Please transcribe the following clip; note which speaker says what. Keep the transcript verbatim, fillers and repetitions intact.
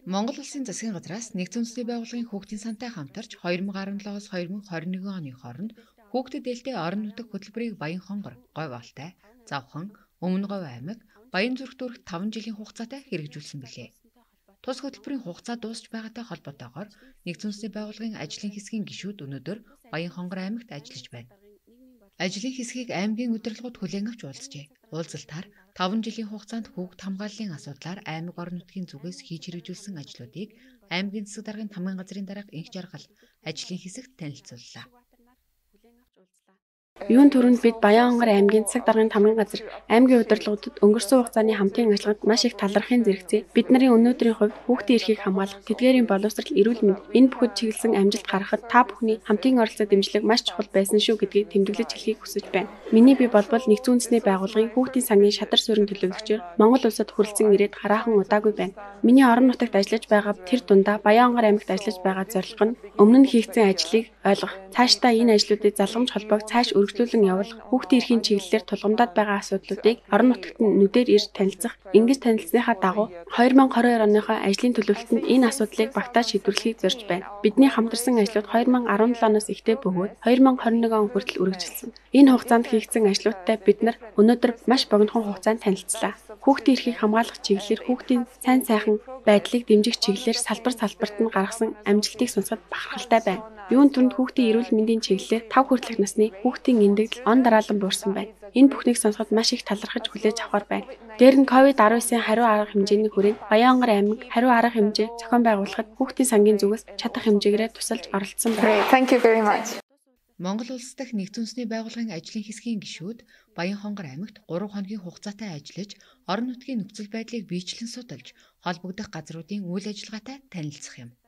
Speaker 1: Монгол Улсын засгийн газраас нэгдсэн үндэсний байгууллагын хүүхдийн сантай хамтарч хоёр мянга арван долоос хоёр мянга хорин нэгэн оны хооронд хүүхдэд ээлтэй орон нутаг хөтөлбөрийг Баянхонгор, Говь Алтай, Завхан, Өмнө Говь аймаг, Баянзүрх дүүрэгт таван жилийн хугацаатай хэрэгжүүлсэн билээ. Тус хөтөлбөрийн хугацаа дуусч байгаатай холбоотойгоор нэгдсэн үндэсний байгууллагын ажлын хэсгийн гишүүд өнөөдөр Баянхонгор аймагт ажиллаж байна. Ажлын хэсгийг аймгийн удирдлагууд хүлээн авч уулзжээ. Уулзалтаар таван жилийн хугацаанд хүүхд хамгааллын асуудлаар аймаг орон нутгийн зүгээс хийж хэрэгжүүлсэн ажлуудыг аймгийн засаг даргын тамгын газрын дарга Инх Жаргал ажлын хэсэгт танилцууллаа.
Speaker 2: Юун түрүүнд бид Баянхонгор аймгийн засаг даргын тамгын газар аймгийн удирдлагуудад өнгөрсөн хугацааны хамтын ажиллагад маш их талархын зэрэгцээ. Бид нарын өнөөдрийн хувьд хүүхдийн эрхийг хамгаалах, тэдгээрийн боловсрол, эрүүл мэнд энэ бүхэнд чиглэсэн амжилт гаргахад та бүхний хамтын оролцоо дэмжлэг маш чухал байсан шүү гэдгийг тэмдэглэж хэлхийг хүсэж байна. Миний бие болбол нэгдсэн үндэсний байгууллагын хүүхдийн сангийн шадар суурин төлөөлөгчөөр Монгол улсад хүрэлцэн ирээд хараахан удаагүй байна. Миний орон нутагт ажиллаж байгаа тэр дундаа Баянхонгор аймагт ажиллаж байгаа зорилго нь өмнө нь хийгдсэн ажлыг ойлгох, цаашдаа энэ ажлуудыг залгамж холбоог цааш үргэлжлүүлэн явуулах, хүүхдийн эрхийн чиглэлээр тулгамдаад байгаа асуудлуудыг орон нутагт нь нүдээр ирж танилцах. Ингэж танилцсныхаа дагуу хоёр мянга хорин хоёр оныхоо ажлын төлөвлөлтөнд энэ асуудлыг багтааж шийдвэрлэхийг зорж байна. Бидний хамтарсан ажлууд хоёр мянга арван долооноос ихтэй бөгөөд хоёр мянга хорин нэгэн он хүртэл үргэлжилсэн. Энэ хугацаанд хийгдсэн ажлуудтай бид нар өнөөдөр маш богинохон хугацаанд танилцлаа. Хүүхдийн эрхийг хамгаалах чиглэлээр хүүхдийн сайн сайхан байдлыг дэмжих чиглэлээр салбар салбарт нь гаргасан амжилтыг сонсоход бахархалтай байна. Юун түрүүнд хүүхдийн эрүүл мэндийн чиглэлээр тав хүртэлх насны хүүхдийн эндэгдэл он дараалан буурсан байна. Энэ бүхнийг сонсоход маш их талархаж хүлээж авахар байна. Дээр нь ковид арван девятын хариу арга хэмжээний хүрээнд Баянхонгор аймаг хариу арга хэмжээ зохион байгуулахад хүүхдийн сангийн зүгээс чадах хэмжээгээр тусалж оролцсон байна.
Speaker 3: Thank you very much.
Speaker 1: Монгол улс дахь нэгдсэн үндэсний байгууллагын ажлын хэсгийн гишүүд Баянхонгор аймагт гурван хоногийн хугацаатай ажиллаж, орон нутгийн нөхцөл байдлыг биечлэн судалж, холбогдох газруудын үйл ажиллагаатай танилцах юм.